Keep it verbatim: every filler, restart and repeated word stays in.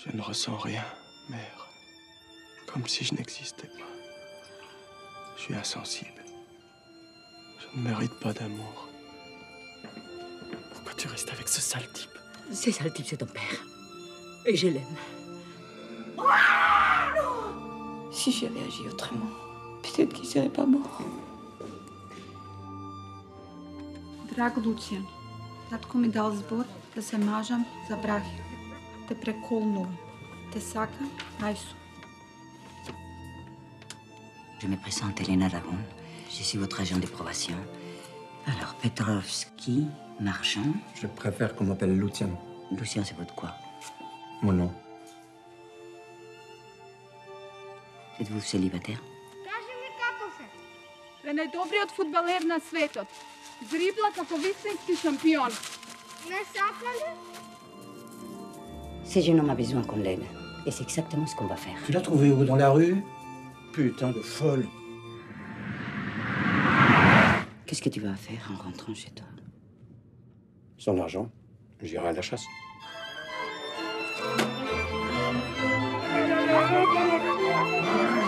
Je ne ressens rien, mère. Comme si je n'existais pas. Je suis insensible. Je ne mérite pas d'amour. Pourquoi tu restes avec ce sale type? Ce sale type, c'est ton père. Et je l'aime. Si j'ai réagi autrement, peut-être qu'il serait pas mort. Drag Lucian, tatko mi dal zbor da se mažam za Brahiju. Te prekolnuvam. Te sakam, Ajsu. Je me présente Elena Dragon. Je suis votre agent de probation. Alors, Petrovski, marchand. Je préfère qu'on m'appelle Lucian. Lucien, c'est votre quoi? Mon nom. Êtes-vous célibataire? Kaži mi kako se. Je najdobrijod fudbaler na svetot. Zribla kako visinski šampion. Ne sakali? Ce jeune homme a besoin qu'on l'aide. Et c'est exactement ce qu'on va faire. Tu l'as trouvé où? Dans la rue? Putain de folle. Qu'est-ce que tu vas faire en rentrant chez toi? Sans argent, j'irai à la chasse. Thank you.